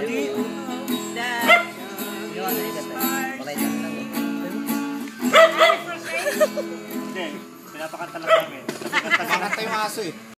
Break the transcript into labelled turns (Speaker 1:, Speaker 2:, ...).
Speaker 1: Daddy. Hindi, pinapakanta lang namin. Pinapakanta yung aso eh.